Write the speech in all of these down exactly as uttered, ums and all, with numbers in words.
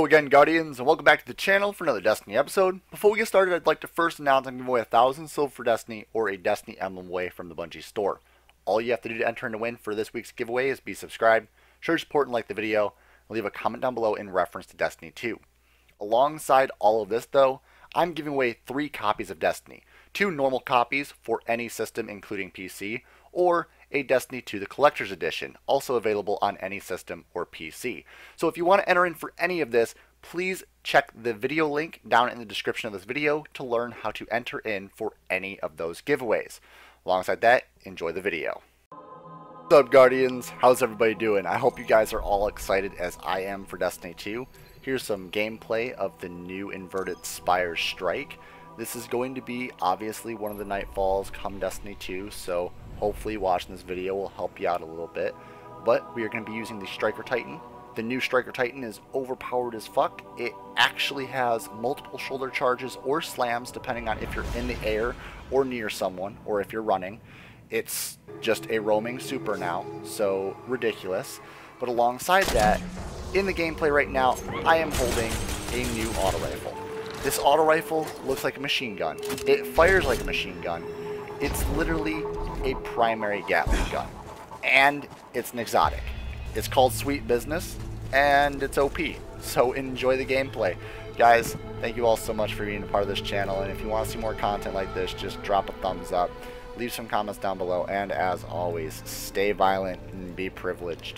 Hello again, Guardians, and welcome back to the channel for another Destiny episode. Before we get started, I'd like to first announce I'm giving away a thousand silver for Destiny or a Destiny emblem away from the Bungie store. All you have to do to enter and to win for this week's giveaway is be subscribed, show your support and like the video, and leave a comment down below in reference to Destiny two. Alongside all of this though, I'm giving away three copies of Destiny. Two normal copies for any system including P C, or a Destiny two the Collector's Edition, also available on any system or P C. So if you want to enter in for any of this, please check the video link down in the description of this video to learn how to enter in for any of those giveaways. Alongside that, enjoy the video. What's up, Guardians? How's everybody doing? I hope you guys are all excited as I am for Destiny two. Here's some gameplay of the new Inverted Spire Strike. This is going to be obviously one of the Nightfalls come Destiny two, so hopefully watching this video will help you out a little bit. But we are going to be using the Striker Titan. The new Striker Titan is overpowered as fuck. It actually has multiple shoulder charges or slams depending on if you're in the air or near someone or if you're running. It's just a roaming super now, so ridiculous. But alongside that, in the gameplay right now, I am holding a new auto rifle. This auto rifle looks like a machine gun. It fires like a machine gun. It's literally a primary Gatling gun. And it's an exotic. It's called Sweet Business, and it's O P. So enjoy the gameplay. Guys, thank you all so much for being a part of this channel, and if you want to see more content like this, just drop a thumbs up, leave some comments down below, and as always, stay violent and be privileged.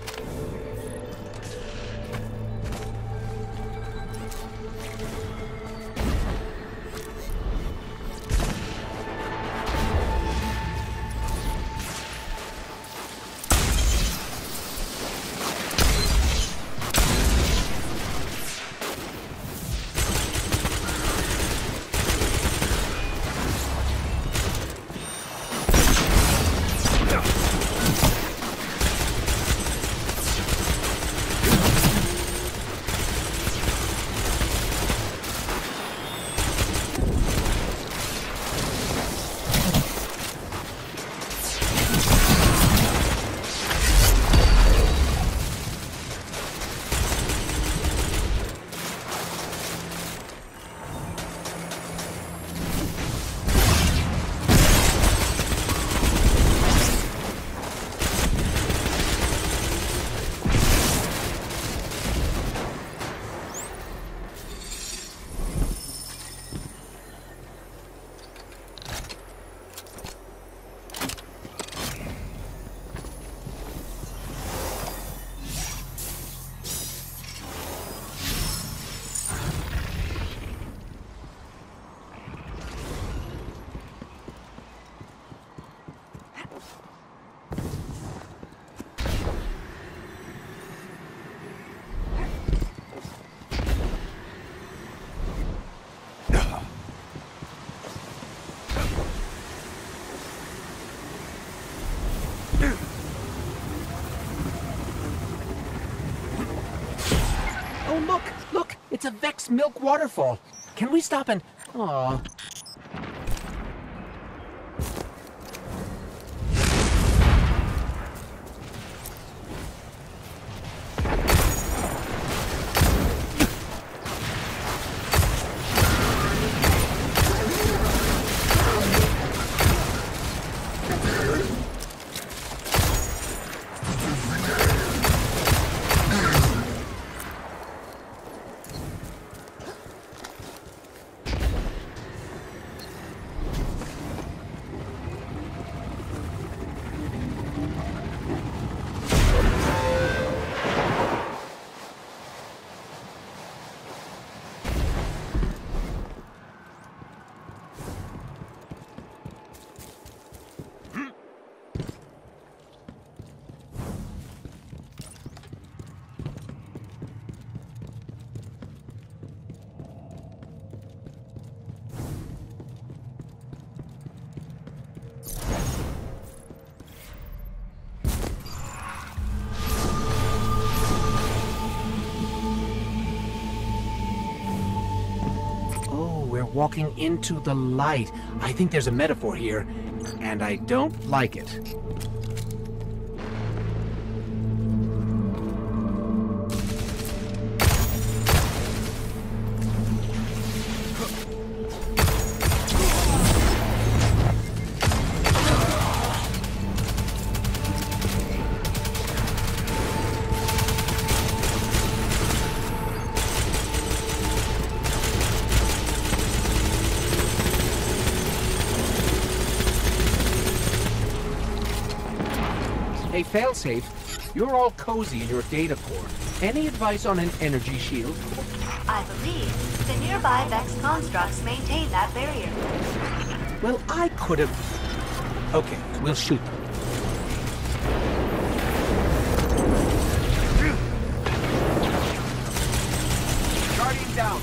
Oh, look! Look! It's a Vex Milk Waterfall! Can we stop and... Aww. Walking into the light. I think there's a metaphor here, and I don't like it. Hey, Failsafe, you're all cozy in your data core. Any advice on an energy shield? I believe the nearby Vex constructs maintain that barrier. Well, I could have... Okay, we'll shoot them. Guardian down.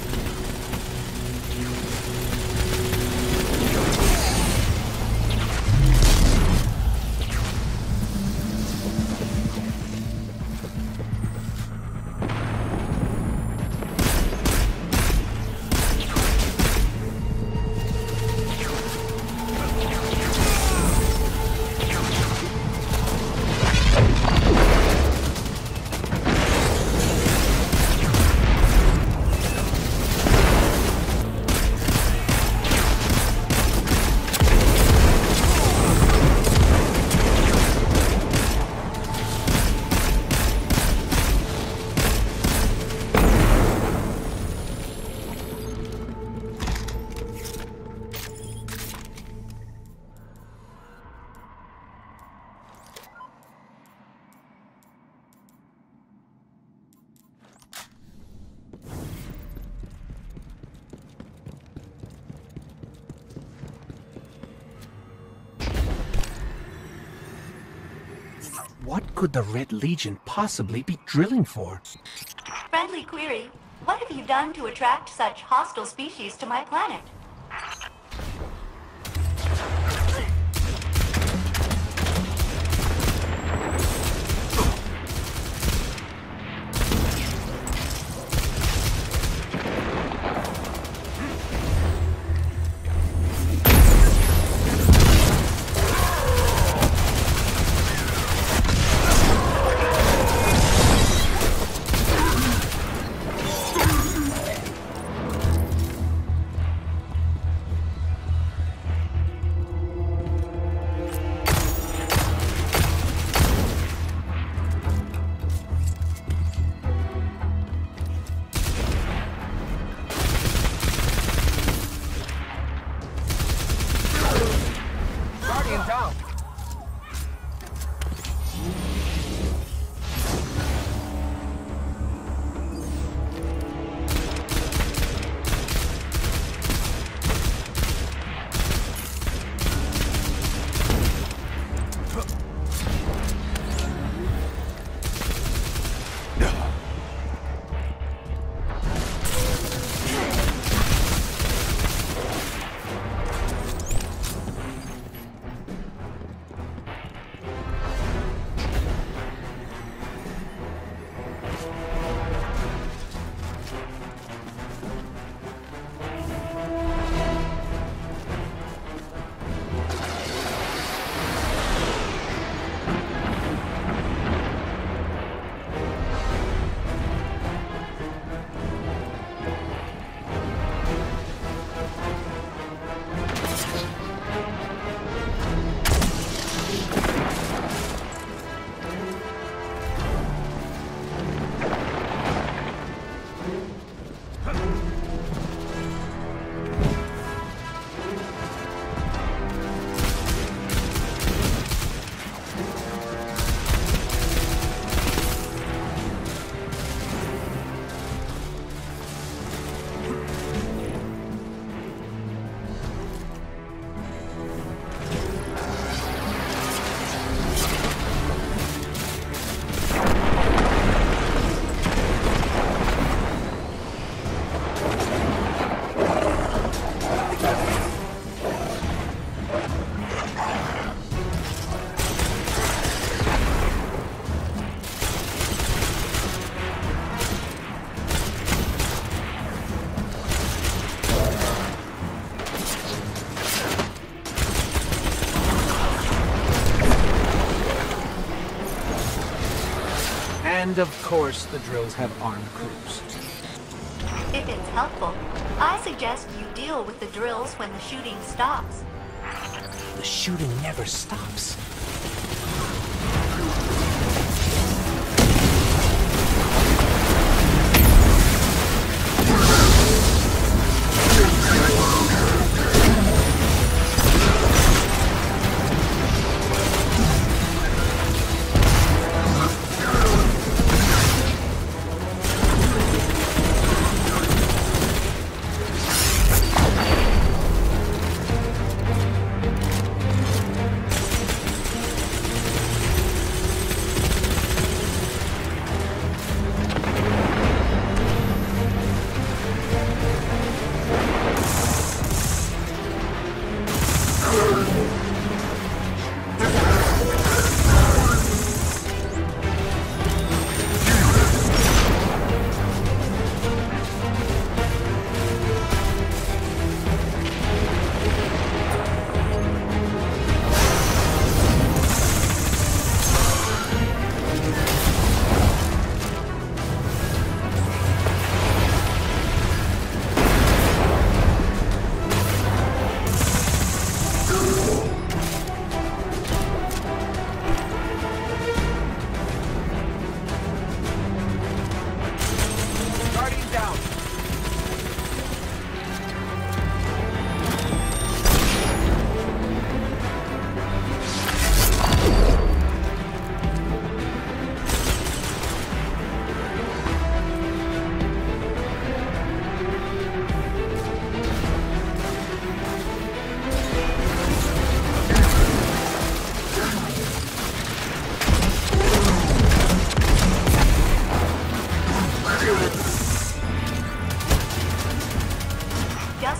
What could the Red Legion possibly be drilling for? Friendly query, what have you done to attract such hostile species to my planet? And of course, the drills have armed crews. If it's helpful, I suggest you deal with the drills when the shooting stops. The shooting never stops.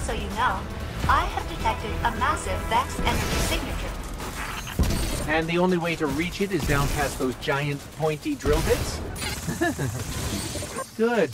so you know, I have detected a massive Vex energy signature. And the only way to reach it is down past those giant pointy drill bits? Good.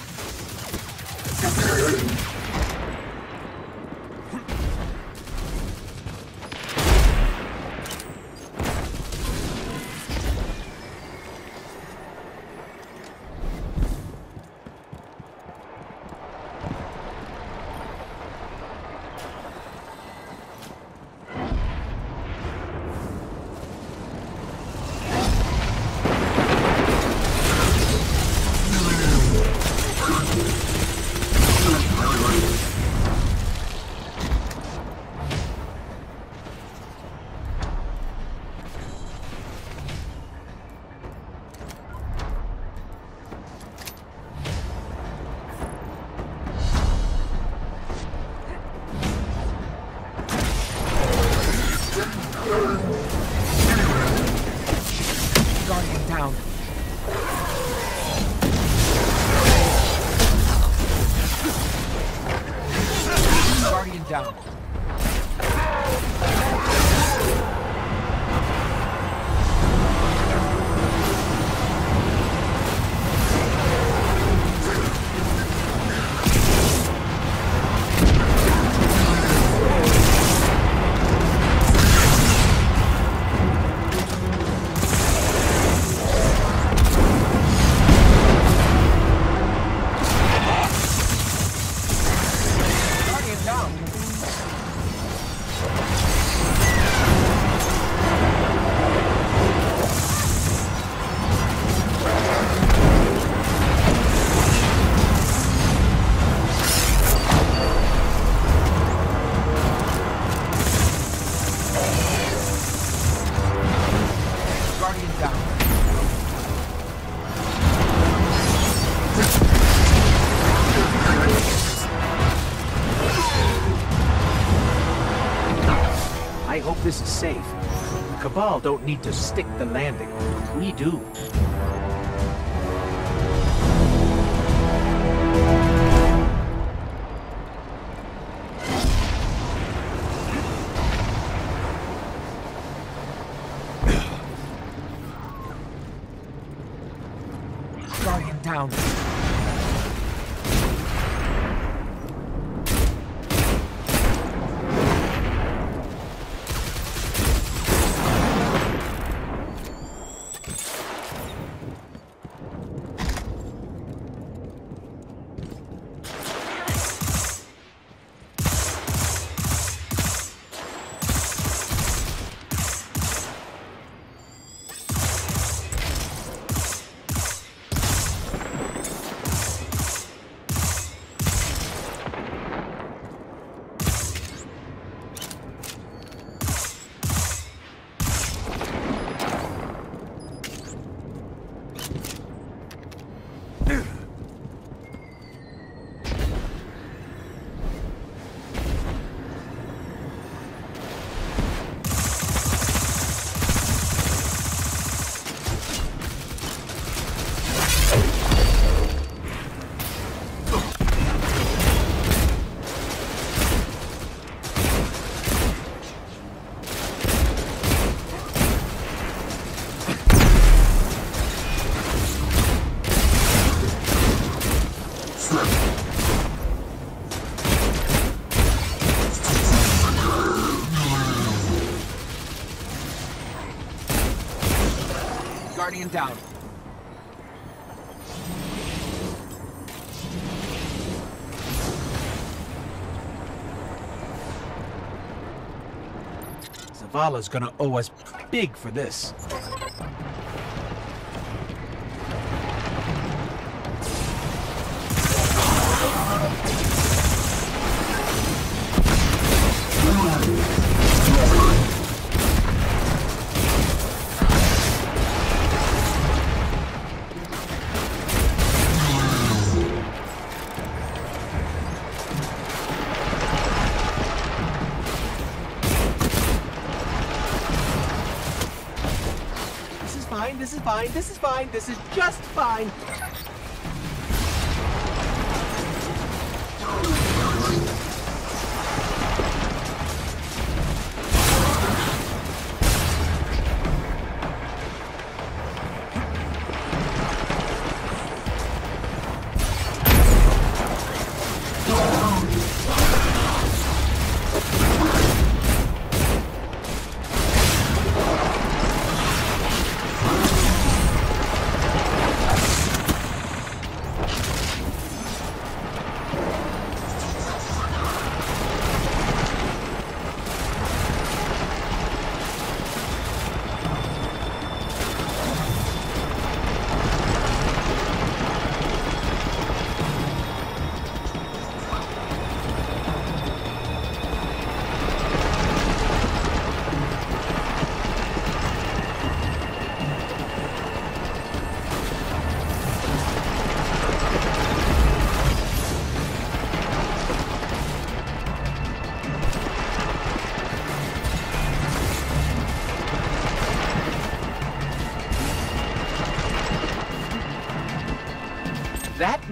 Guardian down. Guardian down. I hope this is safe. The Cabal don't need to stick the landing. We do. Guardian down. Guardian down. Zavala's gonna owe us big for this. This is fine, this is fine, this is just fine.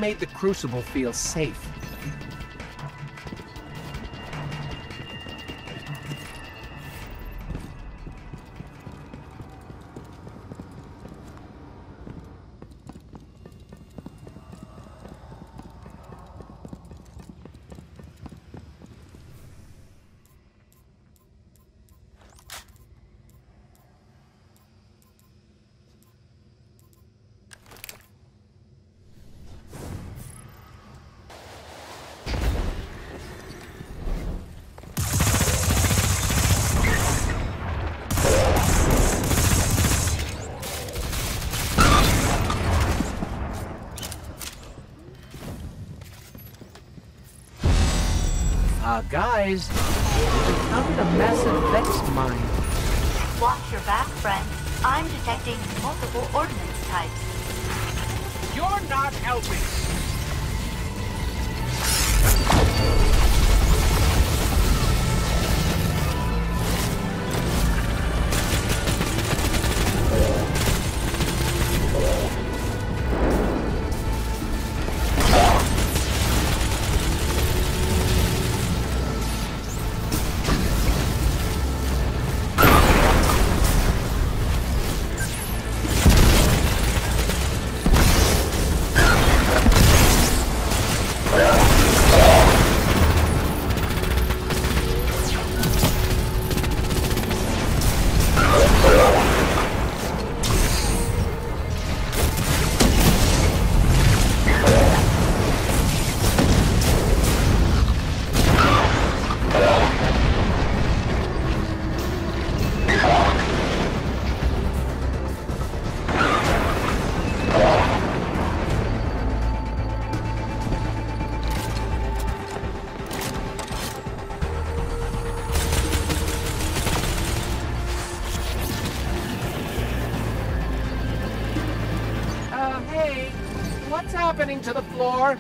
made the Crucible feel safe. Uh, guys, we found a massive Vex mine. Watch your back, friend. I'm detecting multiple ordnance types. You're not helping! What's happening to the floor?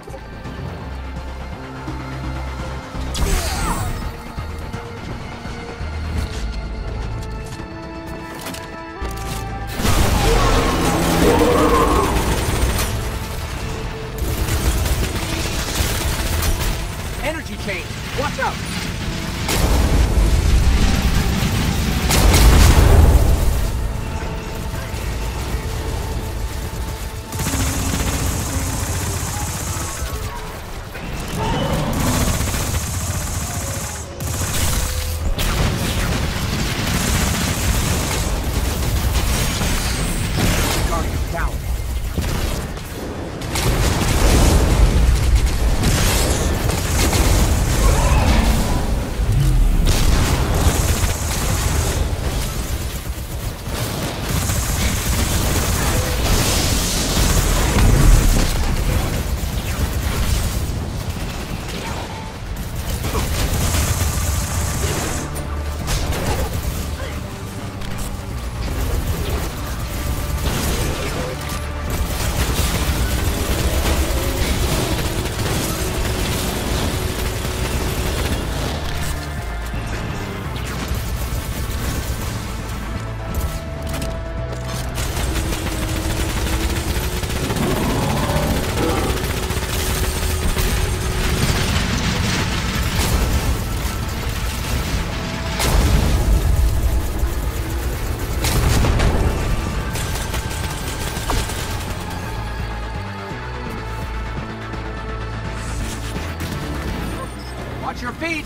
Energy change. Watch out. Watch your feet!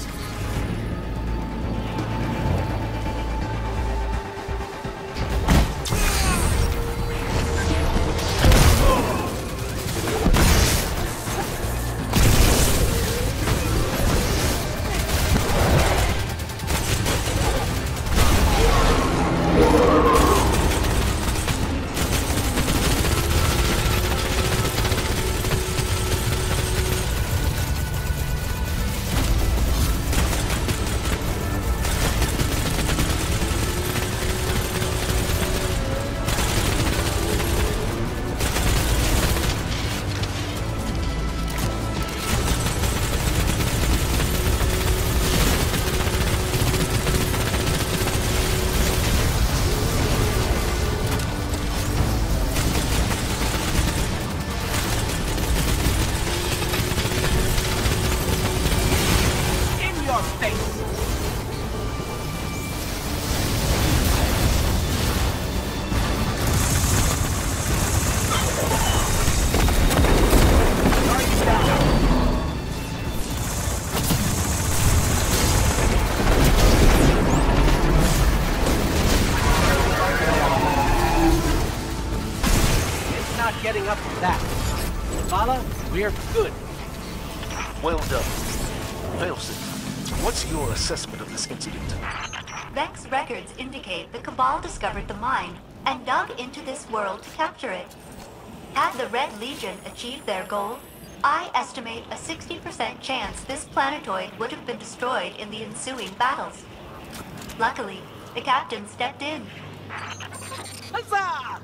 Valhalla, we're good. Well done. Failsafe, what's your assessment of this incident? Vex records indicate the Cabal discovered the mine and dug into this world to capture it. Had the Red Legion achieved their goal, I estimate a sixty percent chance this planetoid would have been destroyed in the ensuing battles. Luckily, the captain stepped in. Huzzah!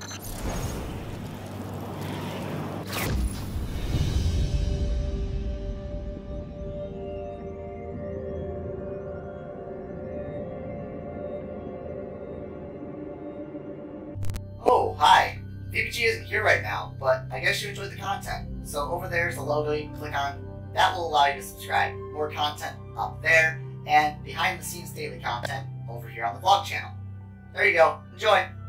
Oh, hi. V P G isn't here right now, but I guess you enjoyed the content. So over there's the logo you can click on. That will allow you to subscribe. More content up there, and behind the scenes daily content over here on the vlog channel. There you go. Enjoy!